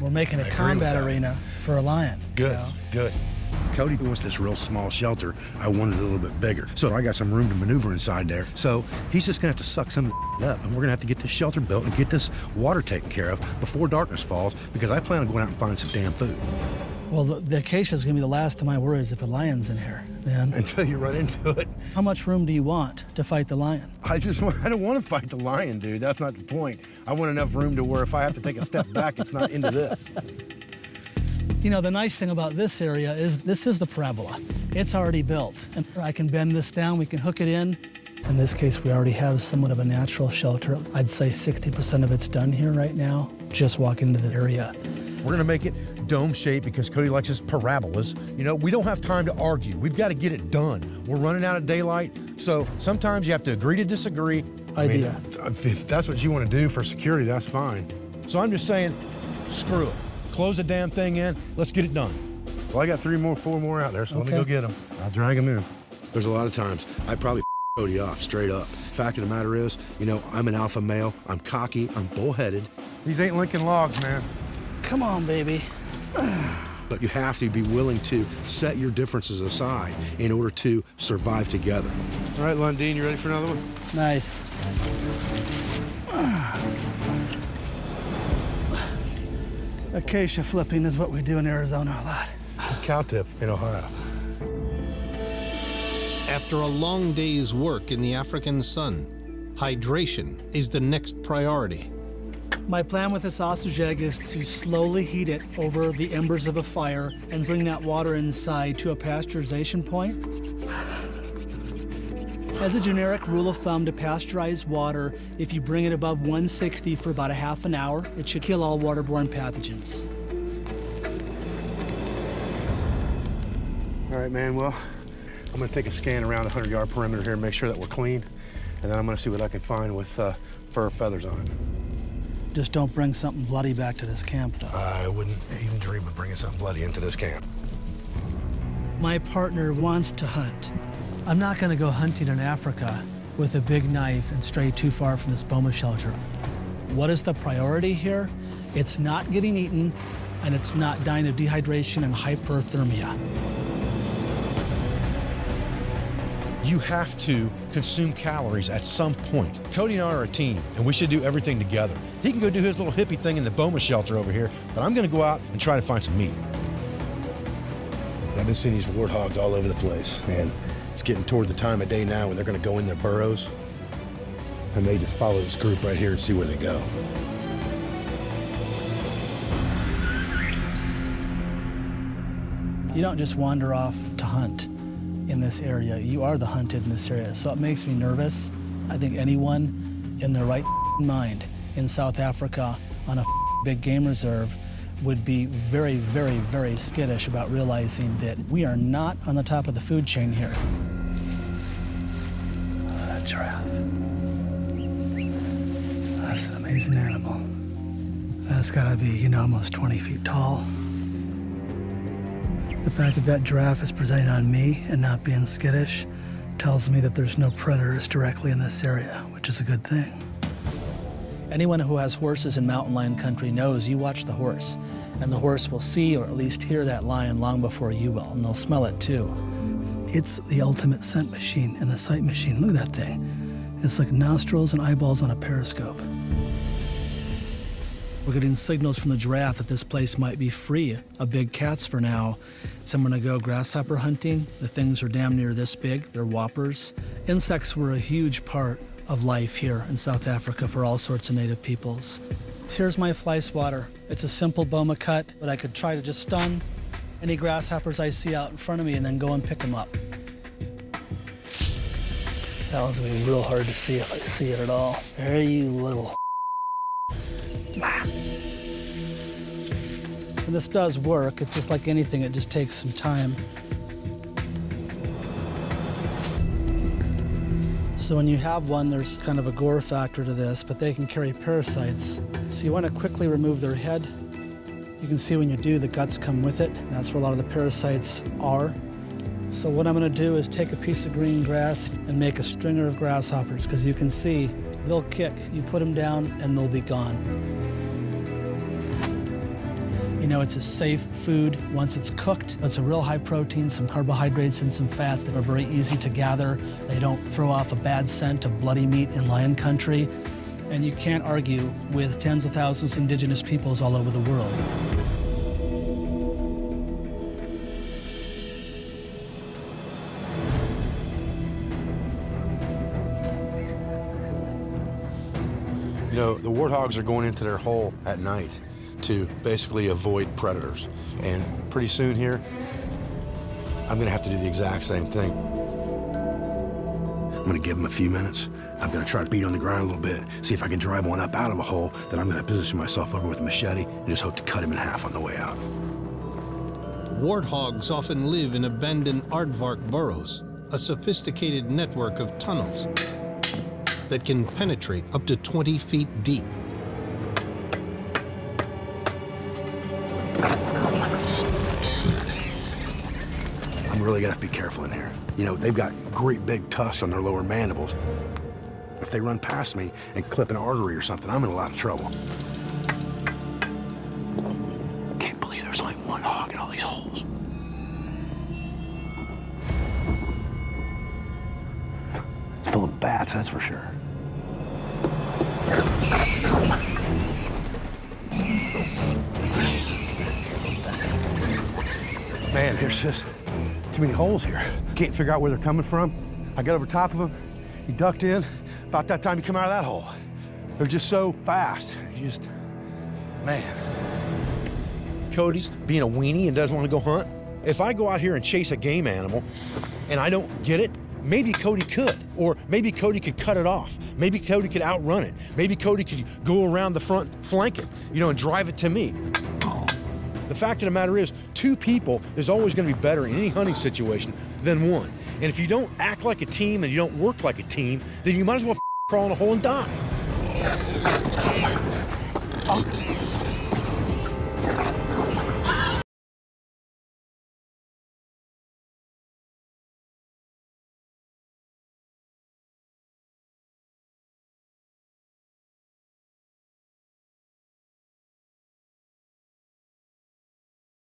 We're making a combat arena for a lion. Good, you know? good. Cody wants this real small shelter. I wanted it a little bit bigger. So I got some room to maneuver inside there. So he's just gonna have to suck some of the up, and we're gonna have to get this shelter built and get this water taken care of before darkness falls, because I plan on going out and finding some damn food. Well, the acacia is gonna be the last of my worries if a lion's in here, man. Until you run into it. How much room do you want to fight the lion? I don't want to fight the lion, dude. That's not the point. I want enough room to where if I have to take a step back, it's not into this. You know, the nice thing about this area is this is the parabola. It's already built, and I can bend this down, we can hook it in. In this case, we already have somewhat of a natural shelter. I'd say 60% of it's done here right now, just walking into the area. We're gonna make it dome shaped because Cody likes his parabolas. You know, we don't have time to argue. We've got to get it done. We're running out of daylight, so sometimes you have to agree to disagree. Idea. I mean, if that's what you want to do for security, that's fine. So I'm just saying, screw it. Close the damn thing in, let's get it done. Well, I got 4 more out there, so let me go get them. I'll drag them in. There's a lot of times I probably Cody off, straight up. Fact of the matter is, you know, I'm an alpha male, I'm cocky, I'm bullheaded. These ain't Lincoln logs, man. Come on, baby. But you have to be willing to set your differences aside in order to survive together. All right, Lundin, you ready for another one? Nice. Acacia flipping is what we do in Arizona a lot. Cow tip in Ohio. After a long day's work in the African sun, hydration is the next priority. My plan with the sausage egg is to slowly heat it over the embers of a fire and bring that water inside to a pasteurization point. As a generic rule of thumb, to pasteurize water, if you bring it above 160 for about a half an hour, it should kill all waterborne pathogens. All right, man, well, I'm gonna take a scan around the 100-yard perimeter here and make sure that we're clean, and then I'm gonna see what I can find with fur feathers on it. Just don't bring something bloody back to this camp, though. I wouldn't even dream of bringing something bloody into this camp. My partner wants to hunt. I'm not gonna go hunting in Africa with a big knife and stray too far from this boma shelter. What is the priority here? It's not getting eaten, and it's not dying of dehydration and hyperthermia. You have to consume calories at some point. Cody and I are a team, and we should do everything together. He can go do his little hippie thing in the boma shelter over here, but I'm gonna go out and try to find some meat. I've been seeing these warthogs all over the place, and it's getting toward the time of day now when they're gonna go in their burrows. I may just follow this group right here and see where they go. You don't just wander off to hunt in this area. You are the hunted in this area, so it makes me nervous. I think anyone in their right mind in South Africa on a big game reserve would be very, very, very skittish about realizing that we are not on the top of the food chain here. That giraffe. That's an amazing animal. That's gotta be, you know, almost 20 feet tall. The fact that that giraffe is presenting on me and not being skittish tells me that there's no predators directly in this area, which is a good thing. Anyone who has horses in mountain lion country knows you watch the horse, and the horse will see or at least hear that lion long before you will, and they'll smell it too. It's the ultimate scent machine and the sight machine. Look at that thing. It's like nostrils and eyeballs on a periscope. We're getting signals from the giraffe that this place might be free of big cats for now. So I'm gonna go grasshopper hunting. The things are damn near this big. They're whoppers. Insects were a huge part of life here in South Africa for all sorts of native peoples. Here's my fly swatter. It's a simple boma cut, but I could try to just stun any grasshoppers I see out in front of me and then go and pick them up. That one's gonna be real hard to see if I see it at all. There you little. And this does work. It's just like anything, it just takes some time. So when you have one, there's kind of a gore factor to this, but they can carry parasites. So you want to quickly remove their head. You can see when you do, the guts come with it. That's where a lot of the parasites are. So what I'm going to do is take a piece of green grass and make a stringer of grasshoppers, because you can see they'll kick. You put them down and they'll be gone. know it's a safe food once it's cooked. It's a real high protein, some carbohydrates and some fats that are very easy to gather. They don't throw off a bad scent of bloody meat in lion country. And you can't argue with tens of thousands of indigenous peoples all over the world. You know, the warthogs are going into their hole at night to basically avoid predators. And pretty soon here, I'm gonna have to do the exact same thing. I'm gonna give them a few minutes. I'm gonna try to beat on the ground a little bit, see if I can drive one up out of a hole, then I'm gonna position myself over with a machete and just hope to cut him in half on the way out. Warthogs often live in abandoned aardvark burrows, a sophisticated network of tunnels that can penetrate up to 20 feet deep. I'm really gonna have to be careful in here. You know, they've got great big tusks on their lower mandibles. If they run past me and clip an artery or something, I'm in a lot of trouble. Can't believe there's only one hog in all these holes. It's full of bats, that's for sure. Man, there's just too many holes here. Can't figure out where they're coming from. I got over top of him, he ducked in. About that time he come out of that hole. They're just so fast. You just, man. Cody's being a weenie and doesn't want to go hunt. If I go out here and chase a game animal and I don't get it, maybe Cody could, or maybe Cody could cut it off. Maybe Cody could outrun it. Maybe Cody could go around the front, flank it, you know, and drive it to me. The fact of the matter is, two people is always going to be better in any hunting situation than one. And if you don't act like a team and you don't work like a team, then you might as well crawl in a hole and die. Oh.